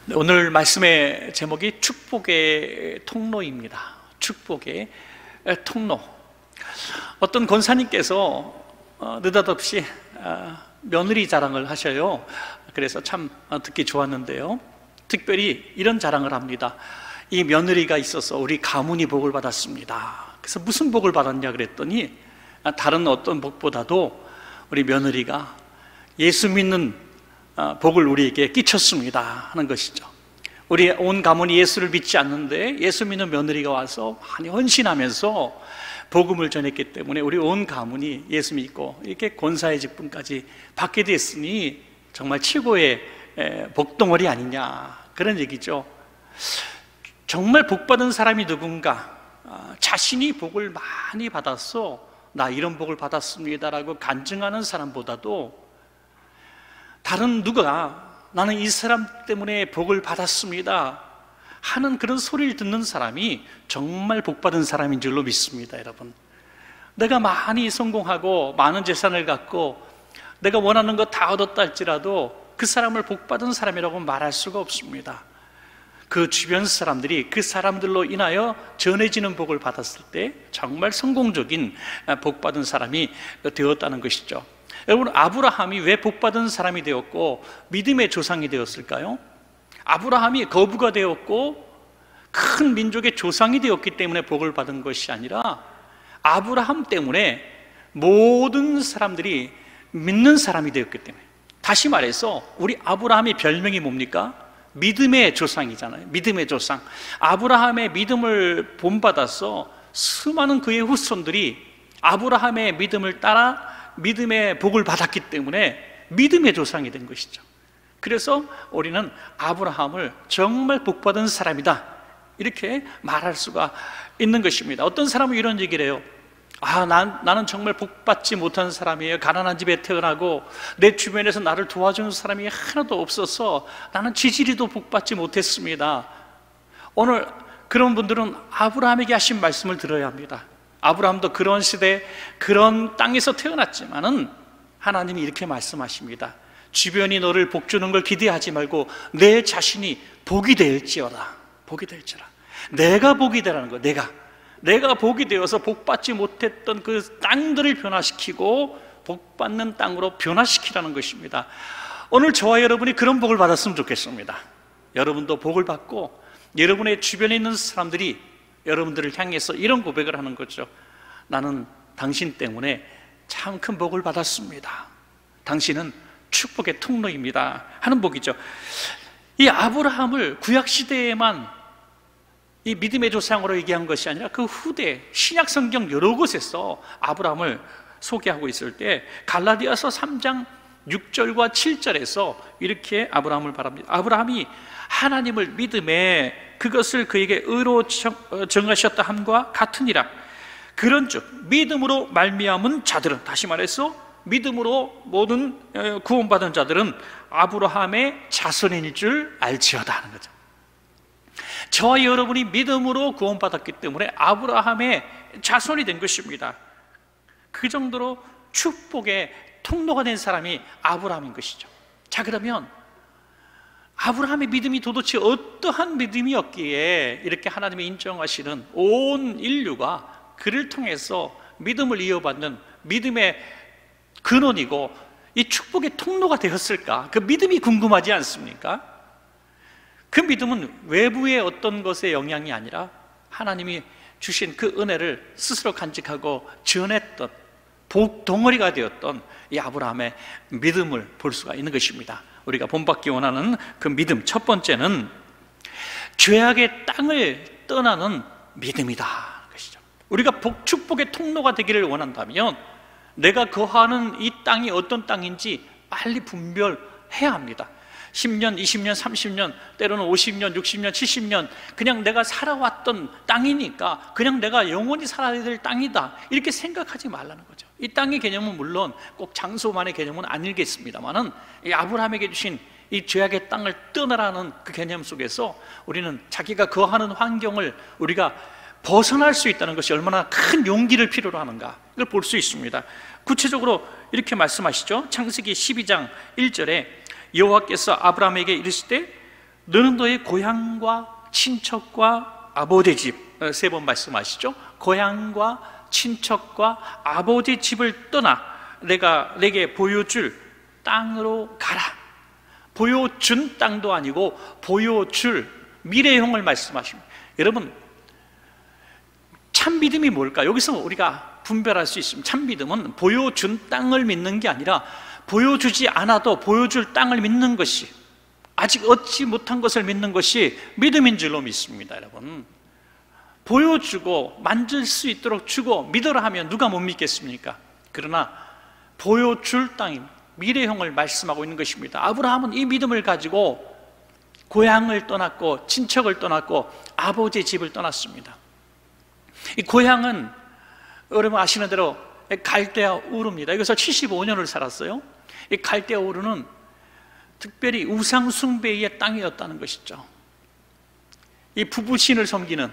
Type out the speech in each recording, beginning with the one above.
네, 오늘 말씀의 제목이 축복의 통로입니다. 축복의 통로. 어떤 권사님께서 느닷없이 며느리 자랑을 하셔요. 그래서 참 듣기 좋았는데요, 특별히 이런 자랑을 합니다. 이 며느리가 있어서 우리 가문이 복을 받았습니다. 그래서 무슨 복을 받았냐 그랬더니 다른 어떤 복보다도 우리 며느리가 예수 믿는 복을 우리에게 끼쳤습니다 하는 것이죠. 우리 온 가문이 예수를 믿지 않는데 예수 믿는 며느리가 와서 많이 헌신하면서 복음을 전했기 때문에 우리 온 가문이 예수 믿고 이렇게 권사의 직분까지 받게 됐으니 정말 최고의 복덩어리 아니냐, 그런 얘기죠. 정말 복받은 사람이 누군가, 자신이 복을 많이 받았어, 나 이런 복을 받았습니다라고 간증하는 사람보다도 다른 누가 나는 이 사람 때문에 복을 받았습니다 하는 그런 소리를 듣는 사람이 정말 복받은 사람인 줄로 믿습니다. 여러분, 내가 많이 성공하고 많은 재산을 갖고 내가 원하는 것 다 얻었다 할지라도 그 사람을 복받은 사람이라고 말할 수가 없습니다. 그 주변 사람들이 그 사람들로 인하여 전해지는 복을 받았을 때 정말 성공적인 복받은 사람이 되었다는 것이죠. 여러분, 아브라함이 왜 복받은 사람이 되었고 믿음의 조상이 되었을까요? 아브라함이 거부가 되었고 큰 민족의 조상이 되었기 때문에 복을 받은 것이 아니라 아브라함 때문에 모든 사람들이 믿는 사람이 되었기 때문에. 다시 말해서 우리 아브라함의 별명이 뭡니까? 믿음의 조상이잖아요. 믿음의 조상. 아브라함의 믿음을 본받아서 수많은 그의 후손들이 아브라함의 믿음을 따라 믿음의 복을 받았기 때문에 믿음의 조상이 된 것이죠. 그래서 우리는 아브라함을 정말 복받은 사람이다 이렇게 말할 수가 있는 것입니다. 어떤 사람은 이런 얘기를 해요. 나는 정말 복받지 못한 사람이에요. 가난한 집에 태어나고 내 주변에서 나를 도와주는 사람이 하나도 없어서 나는 지지리도 복받지 못했습니다. 오늘 그런 분들은 아브라함에게 하신 말씀을 들어야 합니다. 아브라함도 그런 시대, 그런 땅에서 태어났지만은 하나님이 이렇게 말씀하십니다. 주변이 너를 복주는 걸 기대하지 말고 내 자신이 복이 될지어다. 복이 될지라. 내가 복이 되라는 거. 내가 복이 되어서 복받지 못했던 그 땅들을 변화시키고 복받는 땅으로 변화시키라는 것입니다. 오늘 저와 여러분이 그런 복을 받았으면 좋겠습니다. 여러분도 복을 받고 여러분의 주변에 있는 사람들이 여러분들을 향해서 이런 고백을 하는 거죠. 나는 당신 때문에 참 큰 복을 받았습니다. 당신은 축복의 통로입니다 하는 복이죠. 이 아브라함을 구약시대에만 이 믿음의 조상으로 얘기한 것이 아니라 그 후대 신약 성경 여러 곳에서 아브라함을 소개하고 있을 때 갈라디아서 3장 6절과 7절에서 이렇게 아브라함을 바랍니다. 아브라함이 하나님을 믿음에 그것을 그에게 의로 정하셨다 함과 같으니라. 그런즉 믿음으로 말미암은 자들은, 다시 말해서 믿음으로 모든 구원받은 자들은 아브라함의 자손인 줄 알지어다 하는 거죠. 저와 여러분이 믿음으로 구원받았기 때문에 아브라함의 자손이 된 것입니다. 그 정도로 축복의 통로가 된 사람이 아브라함인 것이죠. 자, 그러면 아브라함의 믿음이 도대체 어떠한 믿음이었기에 이렇게 하나님이 인정하시는 온 인류가 그를 통해서 믿음을 이어받는 믿음의 근원이고 이 축복의 통로가 되었을까? 그 믿음이 궁금하지 않습니까? 그 믿음은 외부의 어떤 것의 영향이 아니라 하나님이 주신 그 은혜를 스스로 간직하고 전했던 복덩어리가 되었던 이 아브라함의 믿음을 볼 수가 있는 것입니다. 우리가 본받기 원하는 그 믿음, 첫 번째는 죄악의 땅을 떠나는 믿음이다 것이죠. 우리가 축복의 통로가 되기를 원한다면 내가 거하는 이 땅이 어떤 땅인지 빨리 분별해야 합니다. 10년, 20년, 30년, 때로는 50년, 60년, 70년 그냥 내가 살아왔던 땅이니까 그냥 내가 영원히 살아야 될 땅이다 이렇게 생각하지 말라는 거죠. 이 땅의 개념은 물론 꼭 장소만의 개념은 아니겠습니다만은 이 아브라함에게 주신 이 죄악의 땅을 떠나라는 그 개념 속에서 우리는 자기가 거하는 환경을 우리가 벗어날 수 있다는 것이 얼마나 큰 용기를 필요로 하는가 이걸 볼 수 있습니다. 구체적으로 이렇게 말씀하시죠. 창세기 12장 1절에 여호와께서 아브라함에게 이르시되 너는 너의 고향과 친척과 아버지 집, 세 번 말씀하시죠. 고향과 친척과 아버지 집을 떠나 내가 내게 보여줄 땅으로 가라. 보여준 땅도 아니고 보여줄 미래형을 말씀하십니다. 여러분, 참 믿음이 뭘까? 여기서 우리가 분별할 수 있습니다. 참 믿음은 보여준 땅을 믿는 게 아니라 보여주지 않아도 보여줄 땅을 믿는 것이, 아직 얻지 못한 것을 믿는 것이 믿음인 줄로 믿습니다. 여러분, 보여주고 만질 수 있도록 주고 믿으라 하면 누가 못 믿겠습니까? 그러나 보여줄 땅입니다. 미래형을 말씀하고 있는 것입니다. 아브라함은 이 믿음을 가지고 고향을 떠났고 친척을 떠났고 아버지의 집을 떠났습니다. 이 고향은 여러분 아시는 대로 갈대아 우르입니다. 여기서 75년을 살았어요. 이 갈대아 우르는 특별히 우상 숭배의 땅이었다는 것이죠. 이 부부신을 섬기는,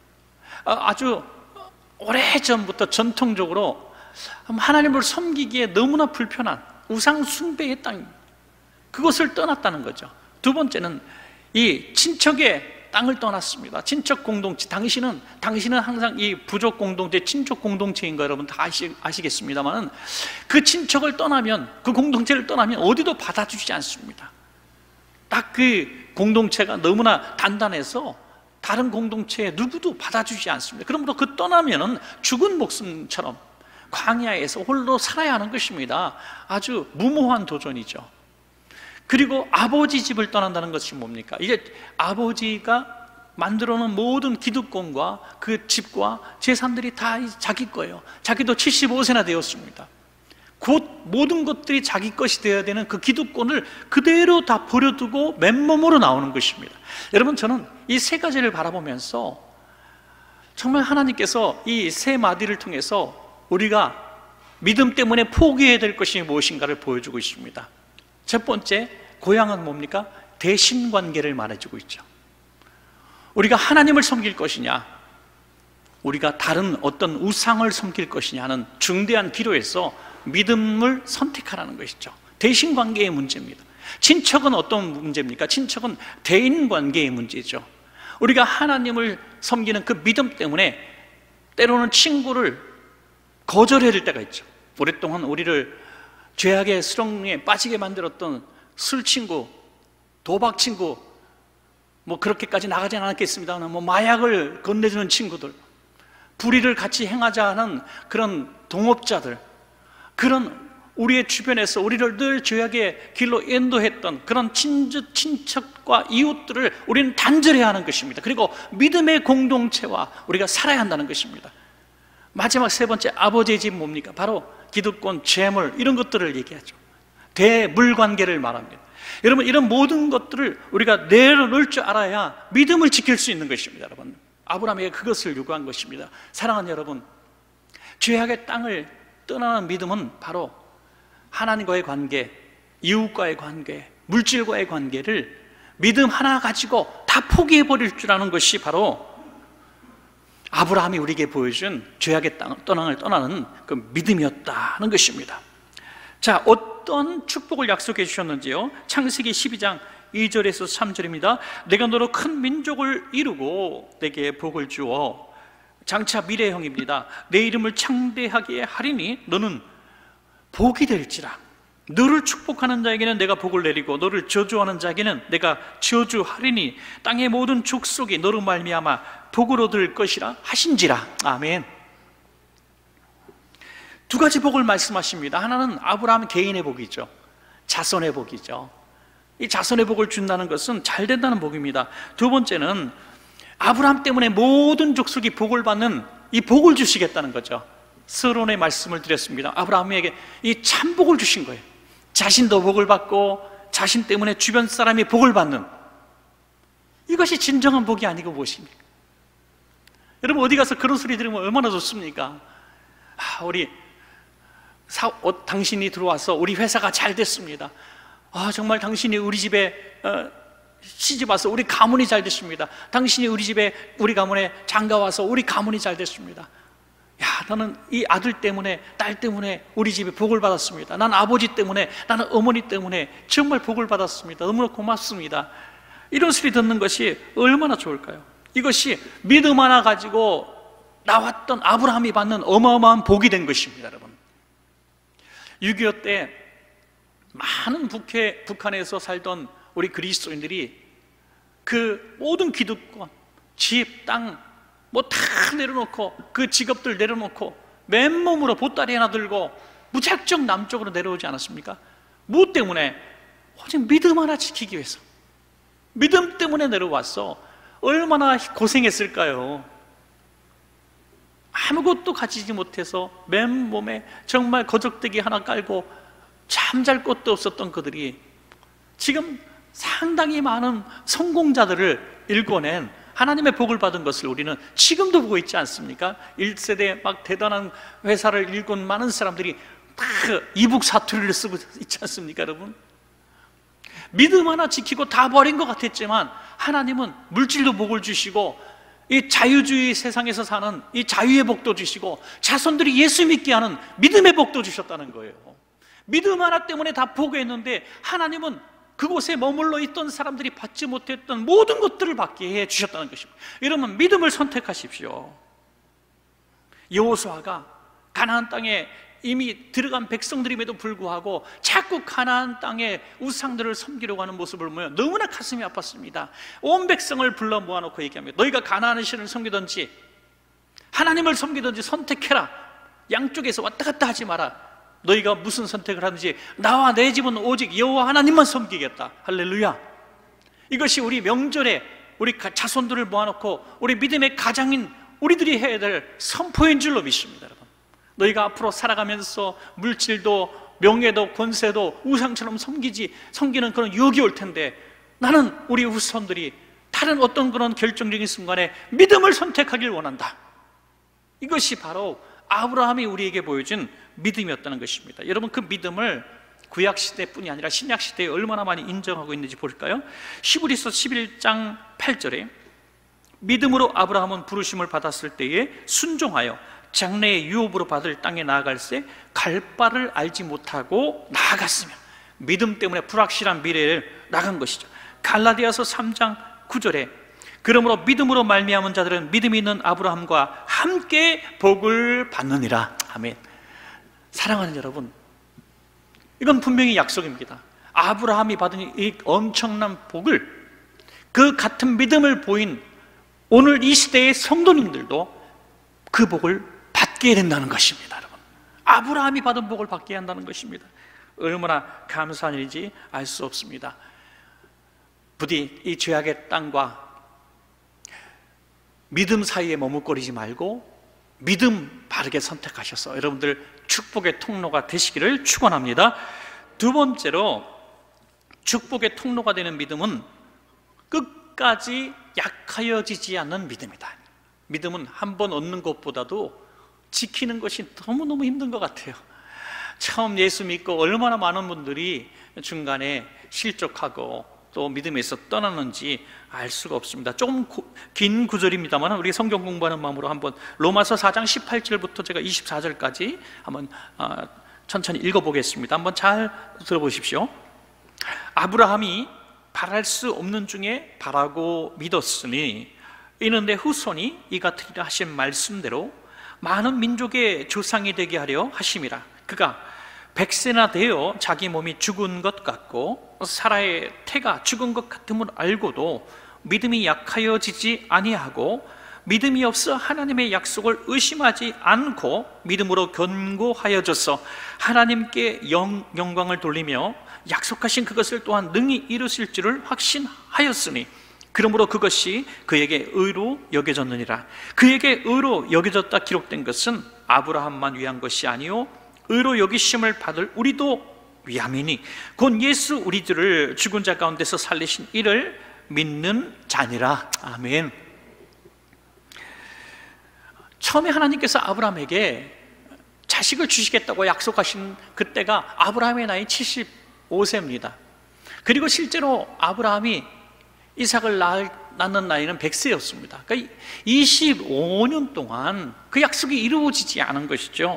아주 오래전부터 전통적으로 하나님을 섬기기에 너무나 불편한 우상 숭배의 땅입니다. 그것을 떠났다는 거죠. 두 번째는 이 친척의 땅을 떠났습니다. 친척 공동체, 당신은 항상 이 부족 공동체, 친척 공동체인 거 여러분 다 아시겠습니다만, 그 친척을 떠나면, 그 공동체를 떠나면 어디도 받아주지 않습니다. 딱 그 공동체가 너무나 단단해서 다른 공동체에 누구도 받아주지 않습니다. 그러므로 그 떠나면은 죽은 목숨처럼 광야에서 홀로 살아야 하는 것입니다. 아주 무모한 도전이죠. 그리고 아버지 집을 떠난다는 것이 뭡니까? 이제 아버지가 만들어 놓은 모든 기득권과 그 집과 재산들이 다 자기 거예요. 자기도 75세나 되었습니다. 곧 모든 것들이 자기 것이 되어야 되는 그 기득권을 그대로 다 버려두고 맨몸으로 나오는 것입니다. 여러분, 저는 이 세 가지를 바라보면서 정말 하나님께서 이 세 마디를 통해서 우리가 믿음 때문에 포기해야 될 것이 무엇인가를 보여주고 있습니다. 첫 번째, 고향은 뭡니까? 대신관계를 말해주고 있죠. 우리가 하나님을 섬길 것이냐, 우리가 다른 어떤 우상을 섬길 것이냐는 중대한 기로에서 믿음을 선택하라는 것이죠. 대신관계의 문제입니다. 친척은 어떤 문제입니까? 친척은 대인관계의 문제죠. 우리가 하나님을 섬기는 그 믿음 때문에 때로는 친구를 거절해야 될 때가 있죠. 오랫동안 우리를 죄악의 수렁에 빠지게 만들었던 술 친구, 도박 친구, 뭐 그렇게까지 나가지는 않았겠습니다만, 뭐 마약을 건네주는 친구들, 불의를 같이 행하자 하는 그런 동업자들, 그런 우리의 주변에서 우리를 늘 죄악의 길로 인도했던 그런 친척과 이웃들을 우리는 단절해야 하는 것입니다. 그리고 믿음의 공동체와 우리가 살아야 한다는 것입니다. 마지막 세 번째, 아버지의 집 뭡니까? 바로 기득권, 재물, 이런 것들을 얘기하죠. 대물관계를 말합니다. 여러분, 이런 모든 것들을 우리가 내려놓을 줄 알아야 믿음을 지킬 수 있는 것입니다. 여러분, 아브라함에게 그것을 요구한 것입니다. 사랑하는 여러분, 죄악의 땅을 떠나는 믿음은 바로 하나님과의 관계, 이웃과의 관계, 물질과의 관계를 믿음 하나 가지고 다 포기해버릴 줄 아는 것이 바로 아브라함이 우리에게 보여준 죄악의 땅을 떠나는 그 믿음이었다는 것입니다. 자, 어떤 축복을 약속해 주셨는지요? 창세기 12장 2절에서 3절입니다. 내가 너로 큰 민족을 이루고 내게 복을 주어, 장차 미래형입니다. 내 이름을 창대하게 하리니 너는 복이 될지라. 너를 축복하는 자에게는 내가 복을 내리고 너를 저주하는 자에게는 내가 저주하리니 땅의 모든 족속이 너로 말미암아 복을 얻을 것이라 하신지라. 아멘. 두 가지 복을 말씀하십니다. 하나는 아브라함 개인의 복이죠. 자손의 복이죠. 이 자손의 복을 준다는 것은 잘 된다는 복입니다. 두 번째는 아브라함 때문에 모든 족속이 복을 받는 이 복을 주시겠다는 거죠. 서론의 말씀을 드렸습니다. 아브라함에게 이 참복을 주신 거예요. 자신도 복을 받고 자신 때문에 주변 사람이 복을 받는, 이것이 진정한 복이 아니고 무엇입니까? 여러분, 어디 가서 그런 소리 들으면 얼마나 좋습니까? 당신이 들어와서 우리 회사가 잘 됐습니다. 정말 당신이 우리 집에 시집 와서 우리 가문이 잘 됐습니다. 당신이 우리 가문에 장가 와서 우리 가문이 잘 됐습니다. 나는 이 아들 때문에, 딸 때문에 우리 집에 복을 받았습니다. 나는 아버지 때문에, 나는 어머니 때문에 정말 복을 받았습니다. 너무나 고맙습니다. 이런 소리 듣는 것이 얼마나 좋을까요? 이것이 믿음 하나 가지고 나왔던 아브라함이 받는 어마어마한 복이 된 것입니다, 여러분. 6.25 때 많은 북한에서 살던 우리 그리스도인들이 그 모든 기득권, 집, 땅 뭐 다 내려놓고, 그 직업들 내려놓고 맨몸으로 보따리 하나 들고 무작정 남쪽으로 내려오지 않았습니까? 무엇 때문에? 오직 믿음 하나 지키기 위해서. 믿음 때문에 내려왔어. 얼마나 고생했을까요? 아무것도 가지지 못해서 맨몸에 정말 거적대기 하나 깔고 잠잘 곳도 없었던 그들이 지금 상당히 많은 성공자들을 일궈낸 하나님의 복을 받은 것을 우리는 지금도 보고 있지 않습니까? 1세대 막 대단한 회사를 일군 많은 사람들이 다 이북 사투리를 쓰고 있지 않습니까, 여러분? 믿음 하나 지키고 다 버린 것 같았지만 하나님은 물질도 복을 주시고 이 자유주의 세상에서 사는 이 자유의 복도 주시고 자손들이 예수 믿게 하는 믿음의 복도 주셨다는 거예요. 믿음 하나 때문에 다 포기했는데 하나님은 그곳에 머물러 있던 사람들이 받지 못했던 모든 것들을 받게 해 주셨다는 것입니다. 여러분, 믿음을 선택하십시오. 여호수아가 가나안 땅에 이미 들어간 백성들임에도 불구하고 자꾸 가나안 땅의 우상들을 섬기려고 하는 모습을 보면 너무나 가슴이 아팠습니다. 온 백성을 불러 모아놓고 얘기합니다. 너희가 가나안의 신을 섬기든지 하나님을 섬기든지 선택해라. 양쪽에서 왔다 갔다 하지 마라. 너희가 무슨 선택을 하든지 나와 내 집은 오직 여호와 하나님만 섬기겠다. 할렐루야. 이것이 우리 명절에 우리 자손들을 모아놓고 우리 믿음의 가장인 우리들이 해야 될 선포인 줄로 믿습니다, 여러분. 너희가 앞으로 살아가면서 물질도 명예도 권세도 우상처럼 섬기는 그런 유혹이 올 텐데 나는 우리 후손들이 다른 어떤 그런 결정적인 순간에 믿음을 선택하길 원한다. 이것이 바로 아브라함이 우리에게 보여준 믿음이었다는 것입니다. 여러분, 그 믿음을 구약시대뿐이 아니라 신약시대에 얼마나 많이 인정하고 있는지 볼까요? 히브리서 11장 8절에 믿음으로 아브라함은 부르심을 받았을 때에 순종하여 장래의 유업으로 받을 땅에 나아갈새 갈 바를 알지 못하고 나아갔으며, 믿음 때문에 불확실한 미래를 나간 것이죠. 갈라디아서 3장 9절에 그러므로 믿음으로 말미암은 자들은 믿음이 있는 아브라함과 함께 복을 받느니라. 아멘. 사랑하는 여러분, 이건 분명히 약속입니다. 아브라함이 받은 이 엄청난 복을, 그 같은 믿음을 보인 오늘 이 시대의 성도님들도 그 복을 받게 된다는 것입니다, 여러분. 아브라함이 받은 복을 받게 한다는 것입니다. 얼마나 감사한 일인지 알 수 없습니다. 부디 이 죄악의 땅과 믿음 사이에 머뭇거리지 말고 믿음 바르게 선택하셔서 여러분들 축복의 통로가 되시기를 축원합니다. 두 번째로, 축복의 통로가 되는 믿음은 끝까지 약하여지지 않는 믿음이다. 믿음은 한 번 얻는 것보다도 지키는 것이 너무너무 힘든 것 같아요. 처음 예수 믿고 얼마나 많은 분들이 중간에 실족하고 또 믿음에서 떠나는지 알 수가 없습니다. 조금 긴 구절입니다만 우리 성경 공부하는 마음으로 한번 로마서 4장 18절부터 제가 24절까지 한번 천천히 읽어보겠습니다. 한번 잘 들어보십시오. 아브라함이 바랄 수 없는 중에 바라고 믿었으니 이는 내 후손이 이 같으리라 하신 말씀대로 많은 민족의 조상이 되게 하려 하심이라. 그가 100세나 되어 자기 몸이 죽은 것 같고 사라의 태가 죽은 것 같음을 알고도 믿음이 약하여지지 아니하고 믿음이 없어 하나님의 약속을 의심하지 않고 믿음으로 견고하여져서 하나님께 영광을 돌리며 약속하신 그것을 또한 능히 이루실 줄을 확신하였으니 그러므로 그것이 그에게 의로 여겨졌느니라. 그에게 의로 여겨졌다 기록된 것은 아브라함만 위한 것이 아니요 의로 여기심을 받을 우리도 위함이니 곧 예수 우리들을 죽은 자 가운데서 살리신 이를 믿는 자니라. 아멘. 처음에 하나님께서 아브라함에게 자식을 주시겠다고 약속하신 그때가 아브라함의 나이 75세입니다. 그리고 실제로 아브라함이 이삭을 낳는 나이는 100세였습니다. 그러니까 25년 동안 그 약속이 이루어지지 않은 것이죠.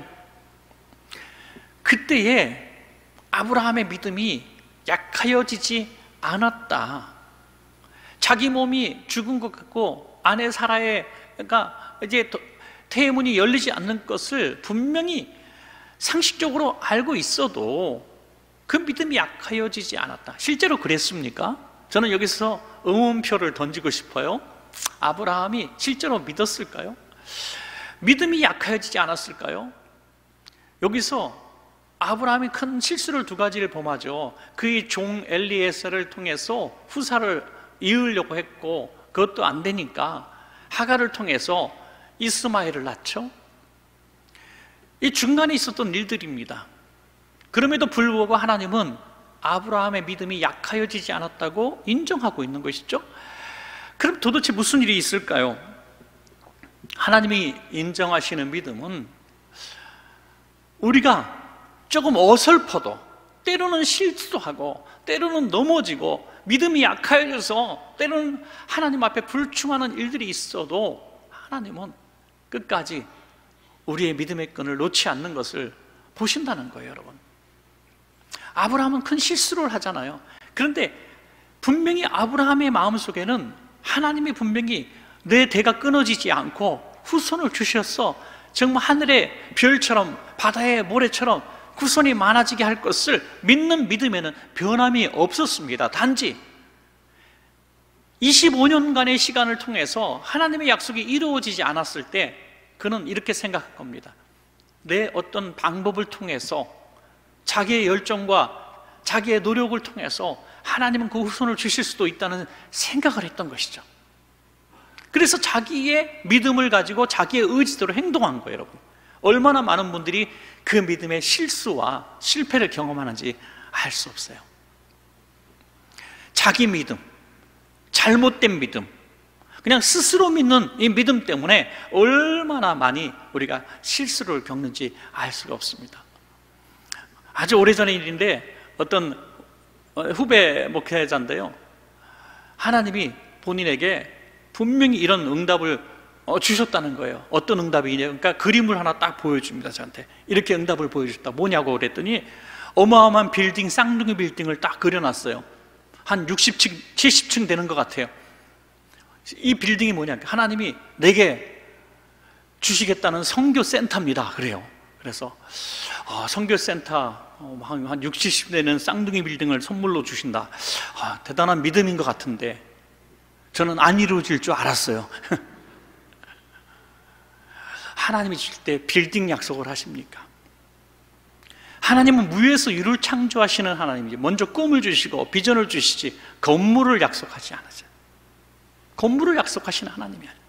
그때에 아브라함의 믿음이 약하여지지 않았다. 자기 몸이 죽은 것 같고 아내 사라가 이제 태문이 열리지 않는 것을 분명히 상식적으로 알고 있어도 그 믿음이 약하여지지 않았다. 실제로 그랬습니까? 저는 여기서 의문표를 던지고 싶어요. 아브라함이 실제로 믿었을까요? 믿음이 약하여지지 않았을까요? 여기서 아브라함이 큰 실수를 두 가지를 범하죠. 그의 종 엘리에셀을 통해서 후사를 이으려고 했고 그것도 안 되니까 하갈을 통해서 이스마엘을 낳죠. 이 중간에 있었던 일들입니다. 그럼에도 불구하고 하나님은 아브라함의 믿음이 약하여지지 않았다고 인정하고 있는 것이죠. 그럼 도대체 무슨 일이 있을까요? 하나님이 인정하시는 믿음은 우리가 조금 어설퍼도, 때로는 실수하고 때로는 넘어지고 믿음이 약하여져서 때로는 하나님 앞에 불충하는 일들이 있어도 하나님은 끝까지 우리의 믿음의 끈을 놓지 않는 것을 보신다는 거예요, 여러분. 아브라함은 큰 실수를 하잖아요. 그런데 분명히 아브라함의 마음속에는 하나님이 분명히 내 대가 끊어지지 않고 후손을 주셔서 정말 하늘의 별처럼 바다의 모래처럼 후손이 많아지게 할 것을 믿는 믿음에는 변함이 없었습니다. 단지 25년간의 시간을 통해서 하나님의 약속이 이루어지지 않았을 때 그는 이렇게 생각할 겁니다. 내 어떤 방법을 통해서 자기의 열정과 자기의 노력을 통해서 하나님은 그 후손을 주실 수도 있다는 생각을 했던 것이죠. 그래서 자기의 믿음을 가지고 자기의 의지대로 행동한 거예요, 여러분. 얼마나 많은 분들이 그 믿음의 실수와 실패를 경험하는지 알 수 없어요. 자기 믿음, 잘못된 믿음, 그냥 스스로 믿는 이 믿음 때문에 얼마나 많이 우리가 실수를 겪는지 알 수가 없습니다. 아주 오래전의 일인데 어떤 후배 목회자인데요, 하나님이 본인에게 분명히 이런 응답을 주셨다는 거예요. 어떤 응답이냐? 그러니까 그림을 하나 딱 보여줍니다. 저한테 이렇게 응답을 보여줬다. 뭐냐고 그랬더니 어마어마한 빌딩, 쌍둥이 빌딩을 딱 그려놨어요. 한 60층, 70층 되는 것 같아요. 이 빌딩이 뭐냐? 하나님이 내게 주시겠다는 선교센터입니다. 그래요. 그래서 선교센터 한 60, 70 되는 쌍둥이 빌딩을 선물로 주신다. 대단한 믿음인 것 같은데 저는 안 이루어질 줄 알았어요. 하나님이 주실 때 빌딩 약속을 하십니까? 하나님은 무에서 유를 창조하시는 하나님이지 먼저 꿈을 주시고 비전을 주시지 건물을 약속하지 않으세요. 건물을 약속하시는 하나님이 아니에요.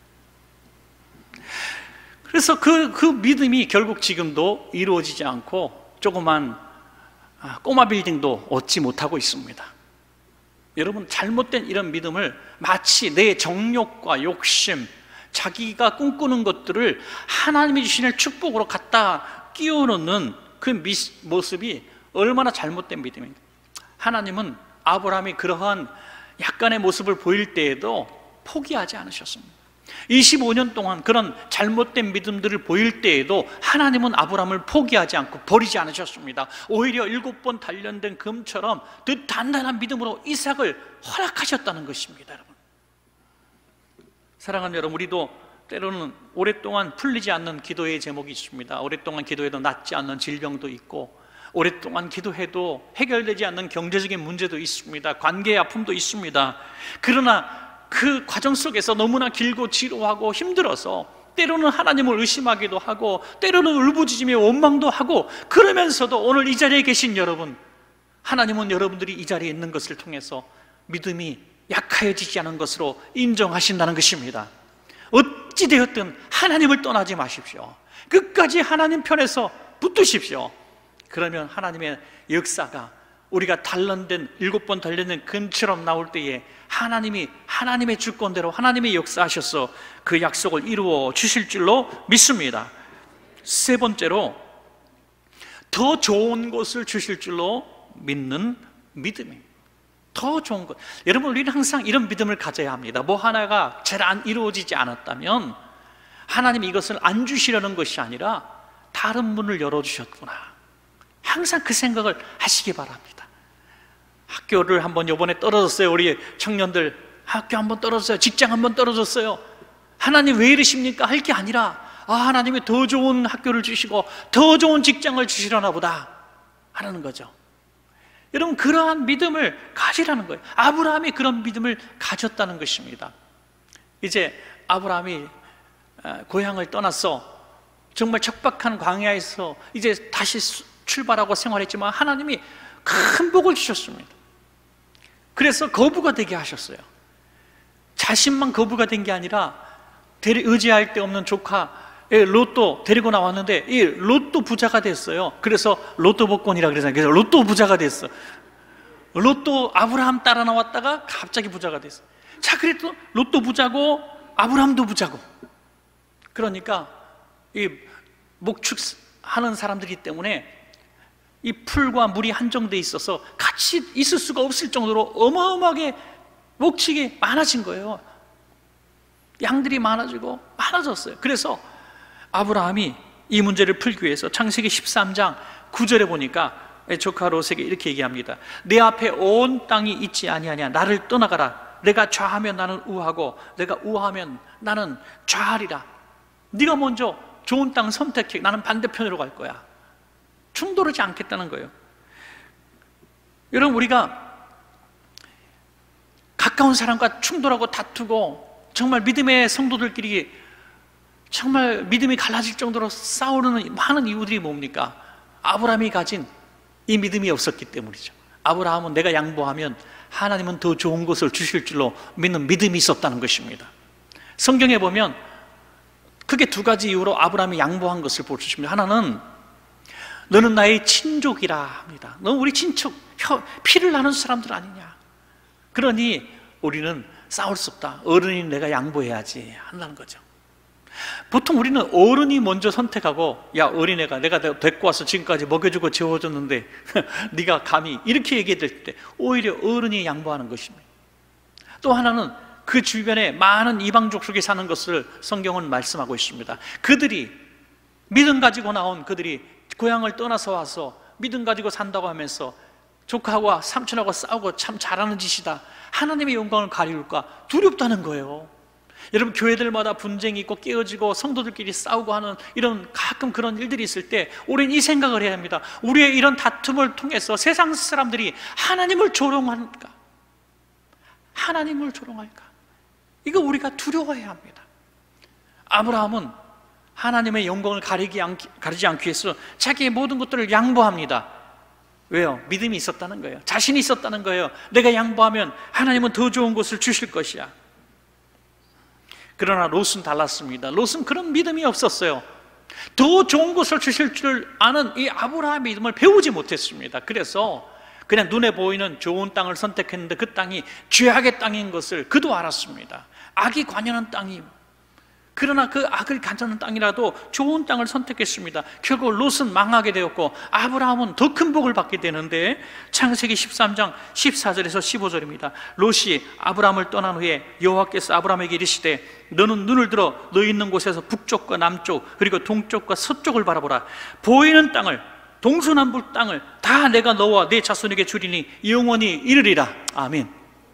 그래서 그 믿음이 결국 지금도 이루어지지 않고 조그만 꼬마 빌딩도 얻지 못하고 있습니다. 여러분, 잘못된 이런 믿음을 마치 내 정욕과 욕심, 자기가 꿈꾸는 것들을 하나님이 주시는 축복으로 갖다 끼워놓는 그 모습이 얼마나 잘못된 믿음입니까? 하나님은 아브라함이 그러한 약간의 모습을 보일 때에도 포기하지 않으셨습니다. 25년 동안 그런 잘못된 믿음들을 보일 때에도 하나님은 아브라함을 포기하지 않고 버리지 않으셨습니다. 오히려 7번 단련된 금처럼 더 단단한 믿음으로 이삭을 허락하셨다는 것입니다. 여러분, 사랑하는 여러분, 우리도 때로는 오랫동안 풀리지 않는 기도의 제목이 있습니다. 오랫동안 기도해도 낫지 않는 질병도 있고, 오랫동안 기도해도 해결되지 않는 경제적인 문제도 있습니다. 관계의 아픔도 있습니다. 그러나 그 과정 속에서 너무나 길고 지루하고 힘들어서 때로는 하나님을 의심하기도 하고 때로는 울부짖으며 원망도 하고, 그러면서도 오늘 이 자리에 계신 여러분, 하나님은 여러분들이 이 자리에 있는 것을 통해서 믿음이 약하여지지 않은 것으로 인정하신다는 것입니다. 어찌되었든 하나님을 떠나지 마십시오. 끝까지 하나님 편에서 붙드십시오. 그러면 하나님의 역사가 우리가 단련된 7번 단련된 금처럼 나올 때에 하나님이 하나님의 주권대로 하나님의 역사하셔서 그 약속을 이루어 주실 줄로 믿습니다. 세 번째로, 더 좋은 것을 주실 줄로 믿는 믿음입니다. 더 좋은 것. 여러분, 우리는 항상 이런 믿음을 가져야 합니다. 뭐 하나가 잘 안 이루어지지 않았다면 하나님이 이것을 안 주시려는 것이 아니라 다른 문을 열어주셨구나, 항상 그 생각을 하시기 바랍니다. 학교를 한번 이번에 떨어졌어요. 우리 청년들 학교 한번 떨어졌어요, 직장 한번 떨어졌어요, 하나님 왜 이러십니까? 할 게 아니라 하나님이 더 좋은 학교를 주시고 더 좋은 직장을 주시려나 보다 하는 거죠. 여러분, 그러한 믿음을 가지라는 거예요. 아브라함이 그런 믿음을 가졌다는 것입니다. 이제 아브라함이 고향을 떠나서 정말 척박한 광야에서 이제 다시 출발하고 생활했지만 하나님이 큰 복을 주셨습니다. 그래서 거부가 되게 하셨어요. 자신만 거부가 된 게 아니라 의지할 데 없는 조카 롯도 데리고 나왔는데 이 롯도 부자가 됐어요. 그래서 롯도 복권이라 그래서 롯도 부자가 됐어. 롯도 아브라함 따라 나왔다가 갑자기 부자가 됐어. 자, 그래도 롯도 부자고 아브라함도 부자고. 그러니까 이 목축하는 사람들이기 때문에 이 풀과 물이 한정돼 있어서 같이 있을 수가 없을 정도로 어마어마하게 목축이 많아진 거예요. 양들이 많아지고 많아졌어요. 그래서 아브라함이 이 문제를 풀기 위해서 창세기 13장 9절에 보니까 조카 롯에게 이렇게 얘기합니다. 내 앞에 온 땅이 있지 아니하냐. 나를 떠나가라. 내가 좌하면 나는 우하고 내가 우하면 나는 좌하리라. 네가 먼저 좋은 땅 선택해. 나는 반대편으로 갈 거야. 충돌하지 않겠다는 거예요. 여러분, 우리가 가까운 사람과 충돌하고 다투고 정말 믿음의 성도들끼리 정말 믿음이 갈라질 정도로 싸우는 많은 이유들이 뭡니까? 아브라함이 가진 이 믿음이 없었기 때문이죠. 아브라함은 내가 양보하면 하나님은 더 좋은 것을 주실 줄로 믿는 믿음이 있었다는 것입니다. 성경에 보면 크게 두 가지 이유로 아브라함이 양보한 것을 볼 수 있습니다. 하나는 너는 나의 친족이라 합니다. 너는 우리 친척, 피를 나눈 사람들 아니냐. 그러니 우리는 싸울 수 없다. 어른인 내가 양보해야지 한다는 거죠. 보통 우리는 어른이 먼저 선택하고, 야, 어린애가 내가 데리고 와서 지금까지 먹여주고 재워줬는데 네가 감히 이렇게 얘기될 때 오히려 어른이 양보하는 것입니다. 또 하나는 그 주변에 많은 이방족 속에 사는 것을 성경은 말씀하고 있습니다. 그들이 믿음 가지고 나온 그들이 고향을 떠나서 와서 믿음 가지고 산다고 하면서 조카하고 삼촌하고 싸우고 참 잘하는 짓이다, 하나님의 영광을 가리울까 두렵다는 거예요. 여러분, 교회들마다 분쟁이 있고 깨어지고 성도들끼리 싸우고 하는 이런 가끔 그런 일들이 있을 때 우리는 이 생각을 해야 합니다. 우리의 이런 다툼을 통해서 세상 사람들이 하나님을 조롱할까? 하나님을 조롱할까? 이거 우리가 두려워해야 합니다. 아브라함은 하나님의 영광을 가리지 않기 위해서 자기의 모든 것들을 양보합니다. 왜요? 믿음이 있었다는 거예요. 자신이 있었다는 거예요. 내가 양보하면 하나님은 더 좋은 것을 주실 것이야. 그러나 롯은 달랐습니다. 롯은 그런 믿음이 없었어요. 더 좋은 것을 주실 줄 아는 이 아브라함의 믿음을 배우지 못했습니다. 그래서 그냥 눈에 보이는 좋은 땅을 선택했는데 그 땅이 죄악의 땅인 것을 그도 알았습니다. 악이 관여한 땅이, 그러나 그 악을 가져는 땅이라도 좋은 땅을 선택했습니다. 결국 롯은 망하게 되었고 아브라함은 더 큰 복을 받게 되는데, 창세기 13장 14절에서 15절입니다. 롯이 아브라함을 떠난 후에 여호와께서 아브라함에게 이르시되 너는 눈을 들어 너 있는 곳에서 북쪽과 남쪽 그리고 동쪽과 서쪽을 바라보라. 보이는 땅을, 동서남북 땅을 다 내가 너와 네 자손에게 주리니 영원히 이르리라. 아멘.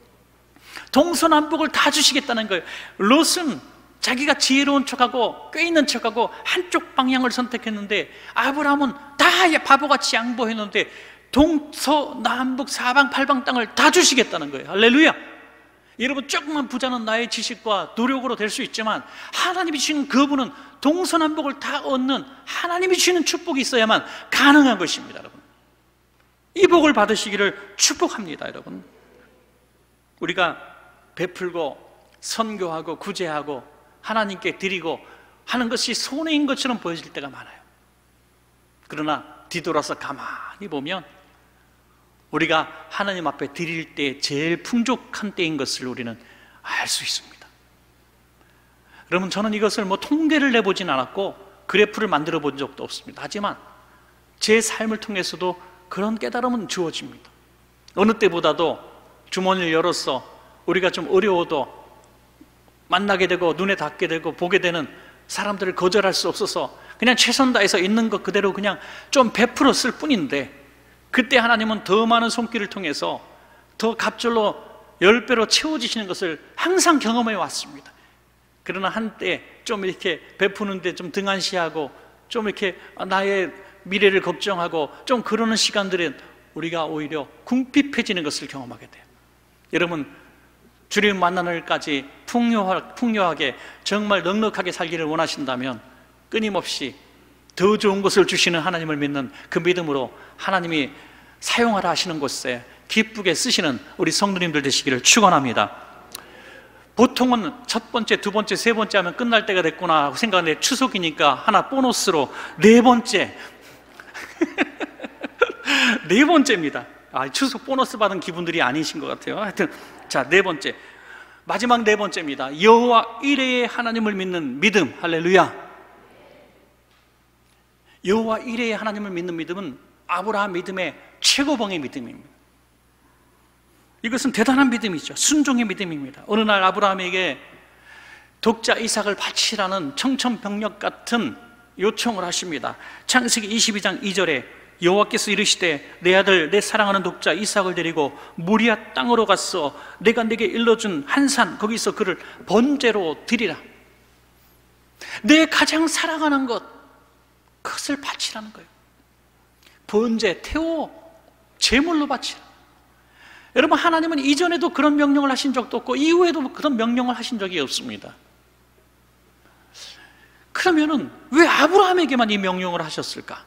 동서남북을 다 주시겠다는 거예요. 롯은 자기가 지혜로운 척하고 꽤 있는 척하고 한쪽 방향을 선택했는데 아브라함은 다 바보같이 양보했는데 동서남북 사방 팔방 땅을 다 주시겠다는 거예요. 할렐루야. 여러분, 조금만 부자는 나의 지식과 노력으로 될 수 있지만 하나님이 주시는 그분은 동서남북을 다 얻는 하나님이 주시는 축복이 있어야만 가능한 것입니다. 여러분, 이 복을 받으시기를 축복합니다. 여러분, 우리가 베풀고 선교하고 구제하고 하나님께 드리고 하는 것이 손해인 것처럼 보여질 때가 많아요. 그러나 뒤돌아서 가만히 보면 우리가 하나님 앞에 드릴 때 제일 풍족한 때인 것을 우리는 알 수 있습니다. 여러분, 저는 이것을 통계를 내보진 않았고 그래프를 만들어 본 적도 없습니다. 하지만 제 삶을 통해서도 그런 깨달음은 주어집니다. 어느 때보다도 주머니를 열어서 우리가 좀 어려워도 만나게 되고 눈에 닿게 되고 보게 되는 사람들을 거절할 수 없어서 그냥 최선 다해서 있는 것 그대로 그냥 좀 베풀었을 뿐인데, 그때 하나님은 더 많은 손길을 통해서 더 갑절로 10배로 채워지시는 것을 항상 경험해 왔습니다. 그러나 한때 좀 이렇게 베푸는데 좀 등한시하고 좀 이렇게 나의 미래를 걱정하고 좀 그러는 시간들은 우리가 오히려 궁핍해지는 것을 경험하게 돼요. 여러분, 주님 만나는 날까지 풍요하게 정말 넉넉하게 살기를 원하신다면 끊임없이 더 좋은 것을 주시는 하나님을 믿는 그 믿음으로 하나님이 사용하라 하시는 곳에 기쁘게 쓰시는 우리 성도님들 되시기를 축원합니다. 보통은 첫 번째, 두 번째, 세 번째 하면 끝날 때가 됐구나 하고 생각하는데 추석이니까 하나 보너스로 네 번째 네 번째입니다. 추석 보너스 받은 기분들이 아니신 것 같아요. 하여튼 자, 네 번째, 마지막 네 번째입니다. 여호와 이레의 하나님을 믿는 믿음. 할렐루야. 여호와 이레의 하나님을 믿는 믿음은 아브라함 믿음의 최고봉의 믿음입니다. 이것은 대단한 믿음이죠. 순종의 믿음입니다. 어느 날 아브라함에게 독자 이삭을 바치라는 청천벽력 같은 요청을 하십니다. 창세기 22장 2절에 여호와께서 이르시되 내 아들 내 사랑하는 독자 이삭을 데리고 모리아 땅으로 갔어 내가 내게 일러준 한 산 거기서 그를 번제로 드리라. 내 가장 사랑하는 것, 그것을 바치라는 거예요. 번제, 태워, 제물로 바치라. 여러분, 하나님은 이전에도 그런 명령을 하신 적도 없고 이후에도 그런 명령을 하신 적이 없습니다. 그러면은 왜 아브라함에게만 이 명령을 하셨을까?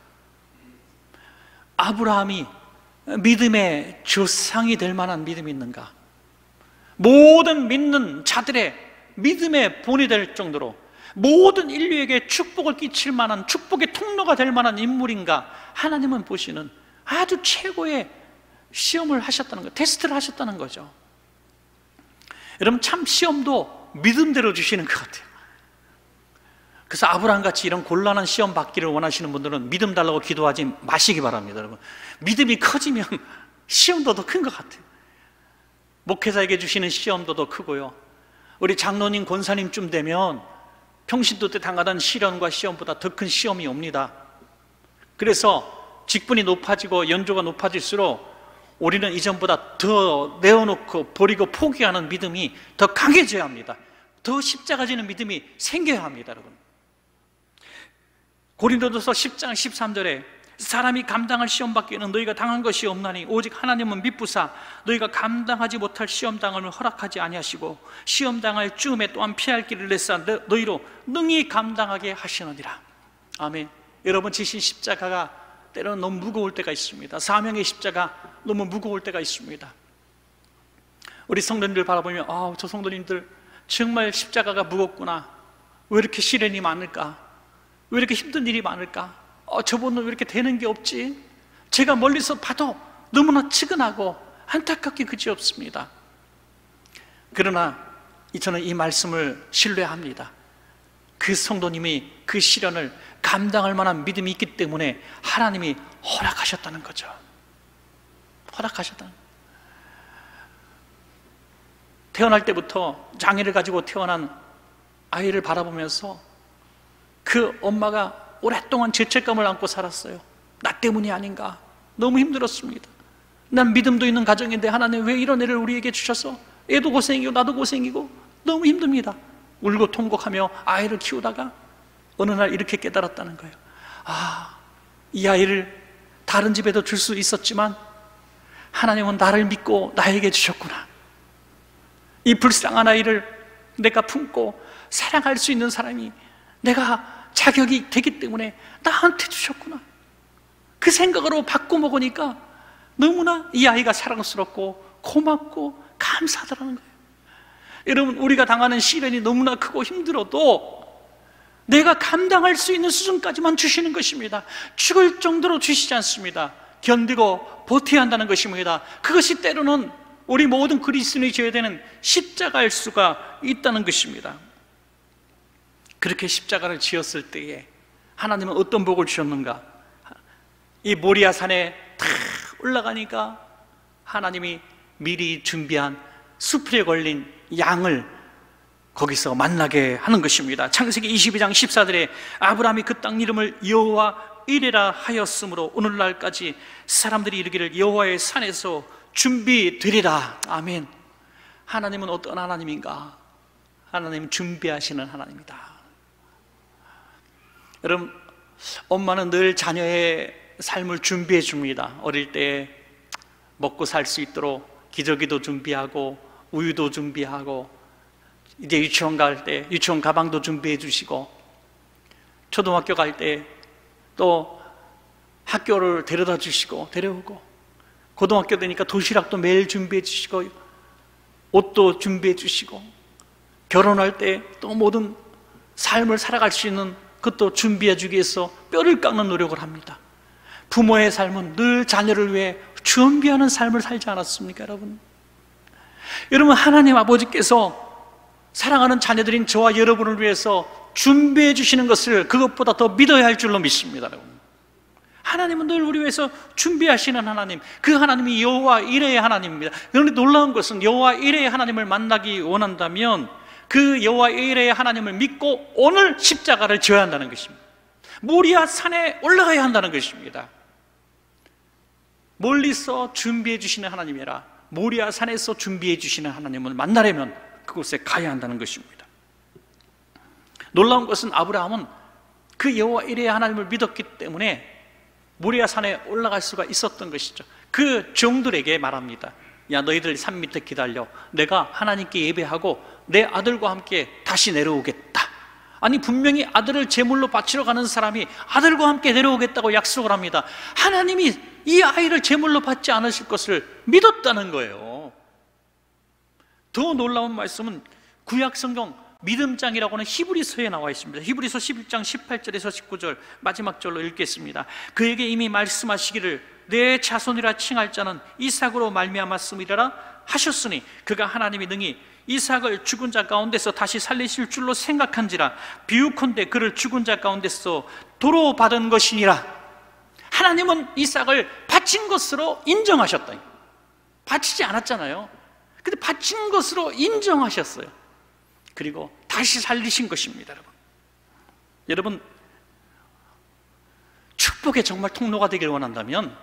아브라함이 믿음의 조상이 될 만한 믿음이 있는가? 모든 믿는 자들의 믿음의 본이 될 정도로 모든 인류에게 축복을 끼칠 만한, 축복의 통로가 될 만한 인물인가? 하나님은 보시는 아주 최고의 시험을 하셨다는 거예요. 테스트를 하셨다는 거죠. 여러분, 참 시험도 믿음대로 주시는 것 같아요. 그래서 아브라함같이 이런 곤란한 시험 받기를 원하시는 분들은 믿음 달라고 기도하지 마시기 바랍니다. 여러분, 믿음이 커지면 시험도 더 큰 것 같아요. 목회자에게 주시는 시험도 더 크고요, 우리 장로님, 권사님쯤 되면 평신도 때 당하던 시련과 시험보다 더 큰 시험이 옵니다. 그래서 직분이 높아지고 연조가 높아질수록 우리는 이전보다 더 내어놓고 버리고 포기하는 믿음이 더 강해져야 합니다. 더 십자가 지는 믿음이 생겨야 합니다. 여러분, 고린도전서 10장 13절에 사람이 감당할 시험 밖에는 너희가 당한 것이 없나니 오직 하나님은 미쁘사 너희가 감당하지 못할 시험 당함을 허락하지 아니하시고 시험 당할 즈음에 또한 피할 길을 내사 너희로 능히 감당하게 하시느니라. 아멘. 여러분, 지신 십자가가 때로는 너무 무거울 때가 있습니다. 사명의 십자가 너무 무거울 때가 있습니다. 우리 성도님들 바라보면 저 성도님들 정말 십자가가 무겁구나, 왜 이렇게 시련이 많을까, 왜 이렇게 힘든 일이 많을까, 저분은 왜 이렇게 되는 게 없지, 제가 멀리서 봐도 너무나 측은하고 안타깝게 그지없습니다. 그러나 저는 이 말씀을 신뢰합니다. 그 성도님이 그 시련을 감당할 만한 믿음이 있기 때문에 하나님이 허락하셨다는 거죠. 허락하셨다는 거예요. 태어날 때부터 장애를 가지고 태어난 아이를 바라보면서 그 엄마가 오랫동안 죄책감을 안고 살았어요. 나 때문이 아닌가, 너무 힘들었습니다. 난 믿음도 있는 가정인데 하나님 왜 이런 애를 우리에게 주셔서 애도 고생이고 나도 고생이고 너무 힘듭니다. 울고 통곡하며 아이를 키우다가 어느 날 이렇게 깨달았다는 거예요. 이 아이를 다른 집에도 줄 수 있었지만 하나님은 나를 믿고 나에게 주셨구나. 이 불쌍한 아이를 내가 품고 사랑할 수 있는 사람이 내가 자격이 되기 때문에 나한테 주셨구나. 그 생각으로 바꿔 먹으니까 너무나 이 아이가 사랑스럽고 고맙고 감사하더라는 거예요. 여러분, 우리가 당하는 시련이 너무나 크고 힘들어도 내가 감당할 수 있는 수준까지만 주시는 것입니다. 죽을 정도로 주시지 않습니다. 견디고 버텨야 한다는 것입니다. 그것이 때로는 우리 모든 그리스도인이 져야 되는 십자가일 수가 있다는 것입니다. 그렇게 십자가를 지었을 때에 하나님은 어떤 복을 주셨는가? 이 모리아 산에 탁 올라가니까 하나님이 미리 준비한 수풀에 걸린 양을 거기서 만나게 하는 것입니다. 창세기 22장 14절에 아브라함이 그 땅 이름을 여호와 이레라 하였으므로 오늘날까지 사람들이 이르기를 여호와의 산에서 준비되리라. 아멘. 하나님은 어떤 하나님인가? 하나님은 준비하시는 하나님이다. 여러분, 엄마는 늘 자녀의 삶을 준비해 줍니다. 어릴 때 먹고 살 수 있도록 기저귀도 준비하고 우유도 준비하고, 이제 유치원 갈 때 유치원 가방도 준비해 주시고, 초등학교 갈 때 또 학교를 데려다 주시고 데려오고, 고등학교 되니까 도시락도 매일 준비해 주시고 옷도 준비해 주시고, 결혼할 때 또 모든 삶을 살아갈 수 있는 그것도 준비해 주기 위해서 뼈를 깎는 노력을 합니다. 부모의 삶은 늘 자녀를 위해 준비하는 삶을 살지 않았습니까, 여러분? 여러분, 하나님 아버지께서 사랑하는 자녀들인 저와 여러분을 위해서 준비해 주시는 것을 그것보다 더 믿어야 할 줄로 믿습니다, 여러분. 하나님은 늘 우리 위해서 준비하시는 하나님, 그 하나님이 여호와 이레의 하나님입니다. 그런데 놀라운 것은 여호와 이레의 하나님을 만나기 원한다면 그 여호와 이레의 하나님을 믿고 오늘 십자가를 져야 한다는 것입니다. 모리아 산에 올라가야 한다는 것입니다. 멀리서 준비해 주시는 하나님이라 모리아 산에서 준비해 주시는 하나님을 만나려면 그곳에 가야 한다는 것입니다. 놀라운 것은 아브라함은 그 여호와 이레의 하나님을 믿었기 때문에 모리아 산에 올라갈 수가 있었던 것이죠. 그 종들에게 말합니다. 야, 너희들 산 밑에 기다려. 내가 하나님께 예배하고 내 아들과 함께 다시 내려오겠다. 아니, 분명히 아들을 제물로 바치러 가는 사람이 아들과 함께 내려오겠다고 약속을 합니다. 하나님이 이 아이를 제물로 받지 않으실 것을 믿었다는 거예요. 더 놀라운 말씀은 구약성경 믿음장이라고 하는 히브리서에 나와 있습니다. 히브리서 11장 18절에서 19절 마지막 절로 읽겠습니다. 그에게 이미 말씀하시기를 내 자손이라 칭할 자는 이삭으로 말미암았음이라 하셨으니 그가 하나님이 능히 이삭을 죽은 자 가운데서 다시 살리실 줄로 생각한지라 비유컨대 그를 죽은 자 가운데서 도로 받은 것이니라. 하나님은 이삭을 바친 것으로 인정하셨다. 바치지 않았잖아요. 근데 바친 것으로 인정하셨어요. 그리고 다시 살리신 것입니다. 여러분, 축복의 정말 통로가 되길 원한다면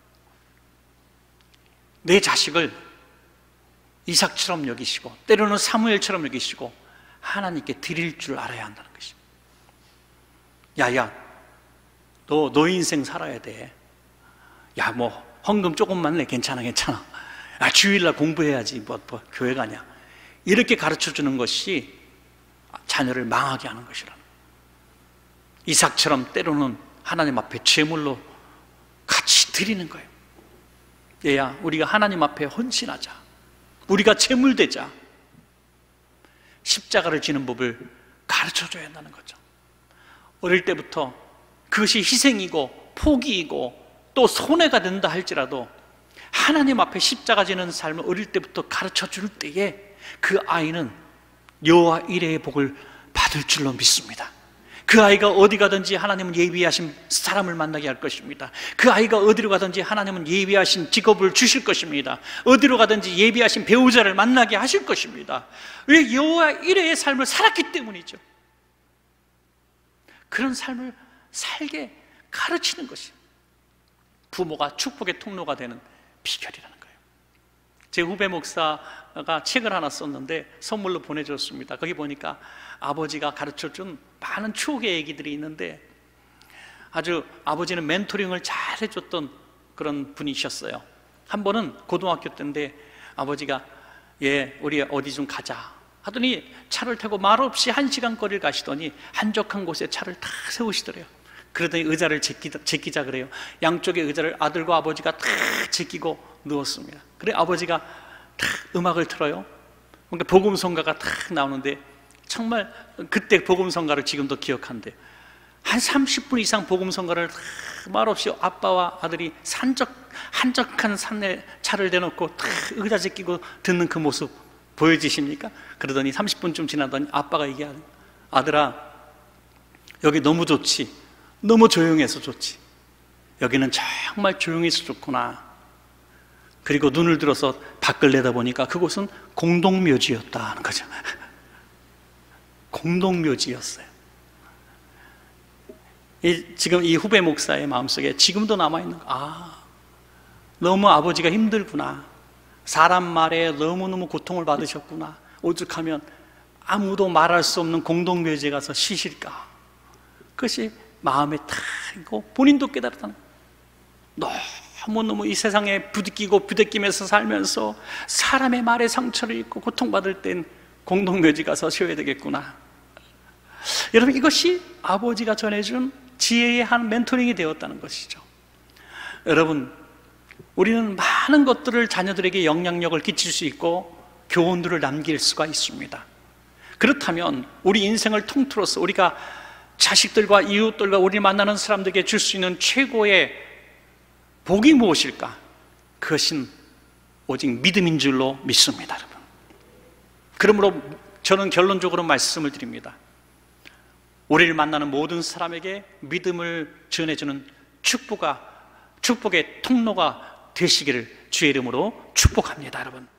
내 자식을 이삭처럼 여기시고 때로는 사무엘처럼 여기시고 하나님께 드릴 줄 알아야 한다는 것입니다. 야야, 너 인생 살아야 돼. 야, 뭐 헌금 조금만 내. 괜찮아. 아, 주일날 공부해야지. 뭐 교회 가냐. 이렇게 가르쳐주는 것이 자녀를 망하게 하는 것이라는, 이삭처럼 때로는 하나님 앞에 제물로 같이 드리는 거예요. 얘야, 우리가 하나님 앞에 헌신하자. 우리가 제물 되자. 십자가를 지는 법을 가르쳐줘야 한다는 거죠. 어릴 때부터 그것이 희생이고 포기이고 또 손해가 된다 할지라도 하나님 앞에 십자가 지는 삶을 어릴 때부터 가르쳐줄 때에 그 아이는 여호와 이레의 복을 받을 줄로 믿습니다. 그 아이가 어디 가든지 하나님은 예비하신 사람을 만나게 할 것입니다. 그 아이가 어디로 가든지 하나님은 예비하신 직업을 주실 것입니다. 어디로 가든지 예비하신 배우자를 만나게 하실 것입니다. 왜? 여호와 이레의 삶을 살았기 때문이죠. 그런 삶을 살게 가르치는 것이 부모가 축복의 통로가 되는 비결이라는 거예요. 제 후배 목사가 책을 하나 썼는데 선물로 보내줬습니다. 거기 보니까 아버지가 가르쳐준 많은 추억의 얘기들이 있는데 아주 아버지는 멘토링을 잘 해줬던 그런 분이셨어요. 한 번은 고등학교 때인데 아버지가 우리 어디 좀 가자 하더니 차를 타고 말없이 1시간 거리를 가시더니 한적한 곳에 차를 탁 세우시더래요. 그러더니 의자를 제끼자 그래요. 양쪽의 의자를 아들과 아버지가 탁 제끼고 누웠습니다. 그래 아버지가 탁 음악을 틀어요. 그러니까 복음성가가 탁 나오는데 정말 그때 복음성가를 지금도 기억한대. 한 30분 이상 복음성가를 말없이 아빠와 아들이 한적한 산에 차를 대놓고 탁 의자 제끼고 듣는 그 모습 보여지십니까? 그러더니 30분쯤 지나더니 아빠가 얘기하는, 아들아 여기 너무 좋지. 너무 조용해서 좋지. 여기는 정말 조용해서 좋구나. 그리고 눈을 들어서 밖을 내다보니까 그곳은 공동묘지였다는 거죠. 공동묘지였어요. 지금 이 후배 목사의 마음속에 지금도 남아있는 거, 너무 아버지가 힘들구나. 사람 말에 너무너무 고통을 받으셨구나. 오죽하면 아무도 말할 수 없는 공동묘지에 가서 쉬실까. 그것이 마음에 탁 있고 본인도 깨달았다는 거예요. 너무너무 이 세상에 부딪히고 부대끼면서 살면서 사람의 말에 상처를 입고 고통받을 땐 공동묘지 가서 쉬어야 되겠구나. 여러분, 이것이 아버지가 전해준 지혜의 한 멘토링이 되었다는 것이죠. 여러분, 우리는 많은 것들을 자녀들에게 영향력을 끼칠 수 있고 교훈들을 남길 수가 있습니다. 그렇다면 우리 인생을 통틀어서 우리가 자식들과 이웃들과 우리 만나는 사람들에게 줄 수 있는 최고의 복이 무엇일까? 그것은 오직 믿음인 줄로 믿습니다, 여러분. 그러므로 저는 결론적으로 말씀을 드립니다. 우리를 만나는 모든 사람에게 믿음을 전해주는 축복의 통로가 되시기를 주의 이름으로 축복합니다, 여러분.